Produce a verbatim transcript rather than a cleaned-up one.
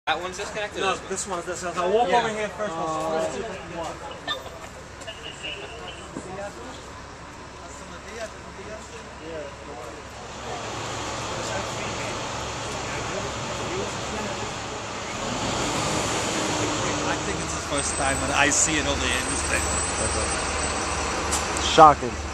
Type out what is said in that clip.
That one's disconnected? No, this one's disconnected. I'll walk yeah. over here first. Uh, I think it's the first time that I see it on the industry. Shocking.